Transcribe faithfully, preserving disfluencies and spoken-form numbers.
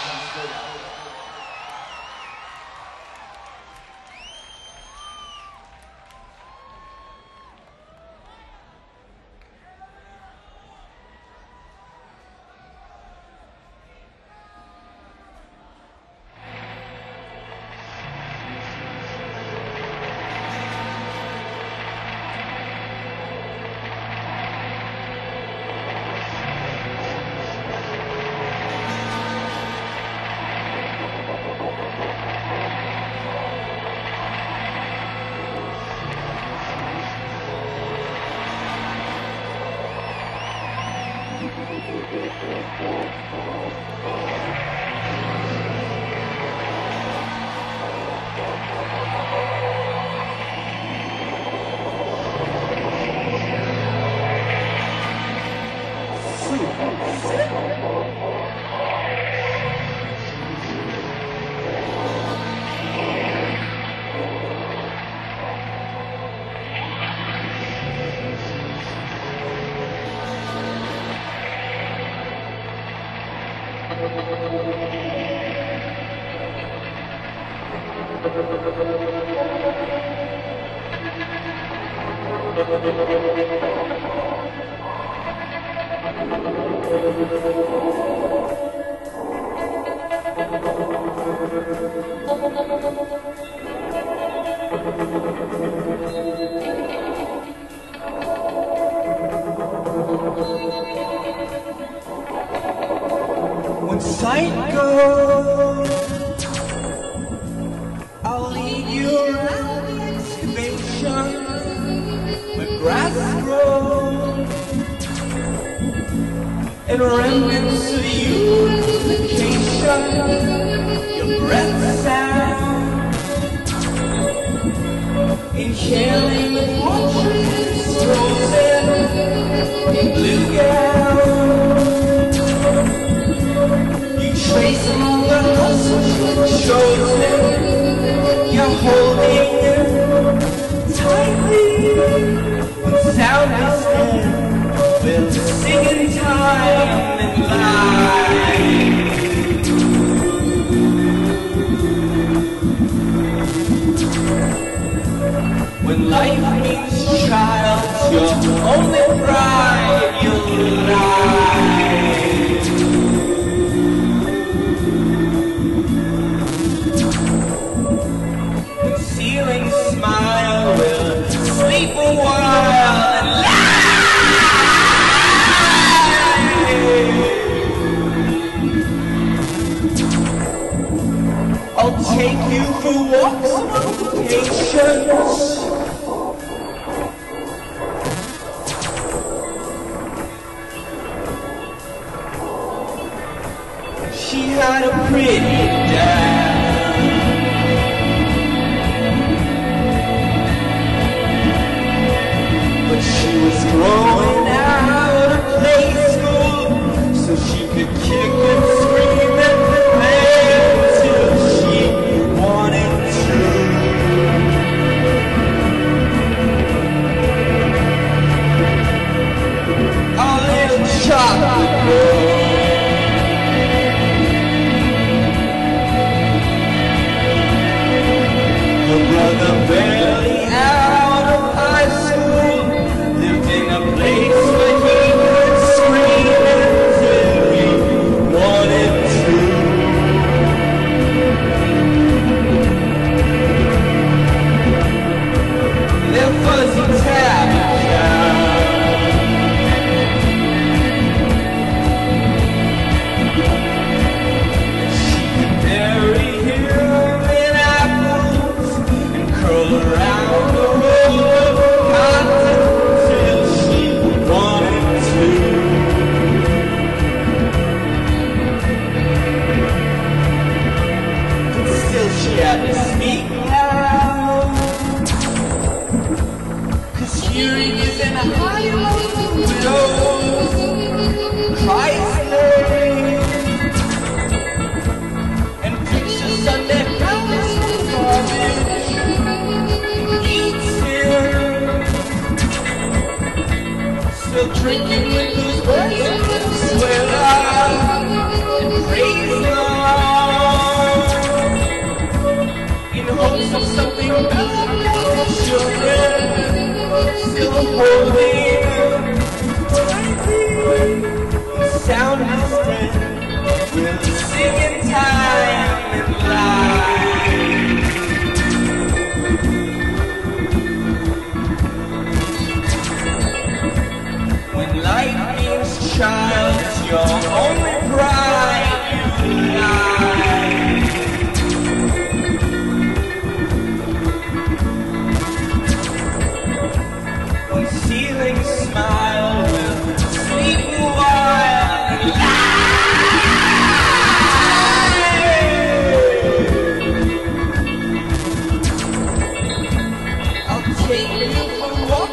When sight goes, I'll lead you around the excavation where grass grows and remnants of unification. Your breath sound, inhaling the fortunes frozen in blue gown. Trace among the hustles chosen, you're holding it tightly. When sound is dead, we'll sing in time and light. When life means child, your only bride, you'll lie. Smile, will sleep a while and lie. I'll take you for walks of patience. She had a pretty dad. She was growing out of play school so she could kick and scream and play till she wanted to. A little chocolate girl, her brother barely out of high school, in a place where he could scream until he wanted to. Their fuzzy tabby cow, she could bury him in apples and curl around the roll of cotton. She had to speak loud, 'cause hearing is in a high widows Christ's name, and pictures on their countless garbage eats him, still drinking with those words, swear out and praise God. holding the sound of strength will sing in time and light. When lightning's child is your only pride, you lie. When ceilings smile with sweet wild and light. I'll take you for a walk.